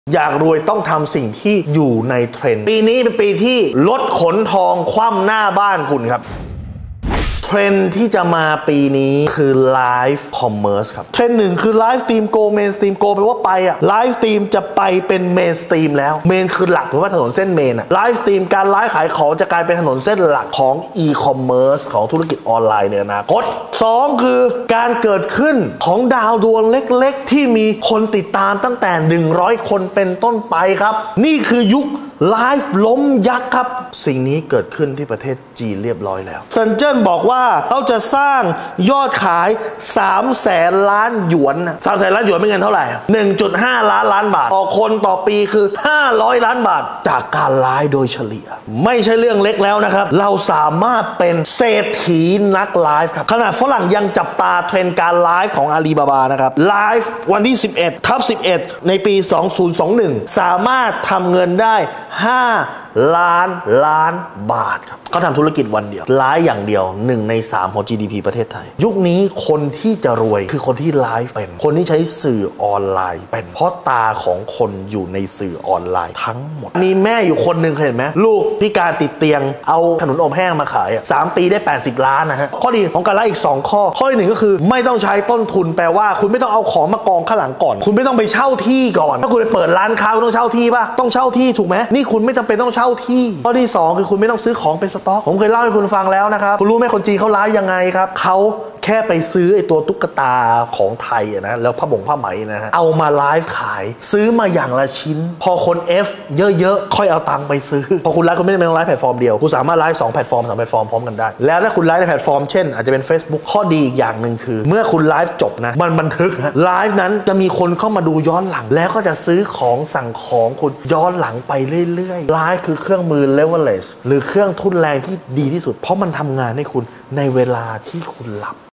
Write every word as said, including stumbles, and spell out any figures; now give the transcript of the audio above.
อยากรวยต้องทำสิ่งที่อยู่ในเทรนด์ปีนี้เป็นปีที่รถขนทองคว่ำหน้าบ้านคุณครับเทรนด์ที่จะมาปีนี้คือไลฟ์คอมเมอร์สครับเทรนด์หนึ่งคือไลฟ์สตรีมโกเมนสตรีมโกแปลว่าไปอะไลฟ์สตรีมจะไปเป็นเมนสตรีมแล้วเมนคือหลักหรือว่าถนนเส้นเมนอะไลฟ์สตรีมการไลฟ์ขายของจะกลายเป็นถนนเส้นหลักของอีคอมเมิร์ซของธุรกิจออนไลน์ในอนาคตสองคือการเกิดขึ้นของดาวดวงเล็กๆที่มีคนติดตามตั้งแต่หนึ่งร้อยคนเป็นต้นไปครับนี่คือยุคไลฟ์ล้มยักษ์ครับสิ่งนี้เกิดขึ้นที่ประเทศจีนเรียบร้อยแล้วเซินเจิ้นบอกว่าเขาจะสร้างยอดขายสามแสนล้านหยวนสามแสนล้านหยวนเป็นเงินเท่าไหร่ หนึ่งจุดห้า ล้านล้านบาทต่อคนต่อปีคือห้าร้อยล้านบาทจากการไลฟ์โดยเฉลี่ยไม่ใช่เรื่องเล็กแล้วนะครับเราสามารถเป็นเศรษฐีนักไลฟ์ครับขนาดฝรั่งยังจับตาเทรนด์การไลฟ์ของอาลีบาบานะครับไลฟ์วันที่สิบเอ็ดทับสิบเอ็ดในปีสองพันยี่สิบเอ็ดสามารถทำเงินได้ห้าล้านล้านบาทครับเขาทำธุรกิจวันเดียวไลฟ์อย่างเดียวหนึ่งในสามของ จี ดี พี ประเทศไทยยุคนี้คนที่จะรวยคือคนที่ไลฟ์เป็นคนที่ใช้สื่อออนไลน์เป็นเพราะตาของคนอยู่ในสื่อออนไลน์ทั้งหมดมีแม่อยู่คนหนึ่งเคยเห็นไหมลูกพิการติดเตียงเอาขนมอบแห้งมาขายสามปีได้แปดสิบล้านนะฮะข้อดีของการไลฟ์อีกสองข้อข้อที่หนึ่งก็คือไม่ต้องใช้ต้นทุนแปลว่าคุณไม่ต้องเอาของมากองข้างหลังก่อนคุณไม่ต้องไปเช่าที่ก่อนถ้าคุณไปเปิดร้านค้าคุณต้องเช่าที่ป่ะต้องเช่าที่ถูกไหมนี่คุณไม่จำเป็นต้องเช่าที่ข้อที่สองคือคุณไม่ต้องซื้อของเป็นสต็อกผมเคยเล่าให้คุณฟังแล้วนะครับคุณรู้ไหมคนจีนเขาไลฟ์ยังไงครับเขาแค่ไปซื้อไอ้ตัวตุ๊กตาของไทยนะแล้วผ้าบ่งผ้าไหมนะฮะเอามาไลฟ์ขายซื้อมาอย่างละชิ้นพอคน F เยอะๆค่อยเอาตังค์ไปซื้อพอคุณไลฟ์คุณไม่ได้เป็นไลฟ์แพลตฟอร์มเดียวคุณสามารถไลฟ์สองแพลตฟอร์มสามแพลตฟอร์มพร้อมกันได้แล้วถ้าคุณไลฟ์ในแพลตฟอร์มเช่นอาจจะเป็น Facebook ข้อดีอีกอย่างหนึ่งคือเมื่อคุณไลฟ์จบนะมันบันทึกไลฟ์นั้นจะมีคนเข้ามาดูย้อนหลังแล้วก็จะซื้อของสั่งของคุณย้อนหลังไปเรื่อยๆไลฟ์คือเครื่องมือ leverage หรือเครื่องทุนแรงที่ดีที่สุดเพราะมันทำงานให้คุณในเวลาที่คุณหลับ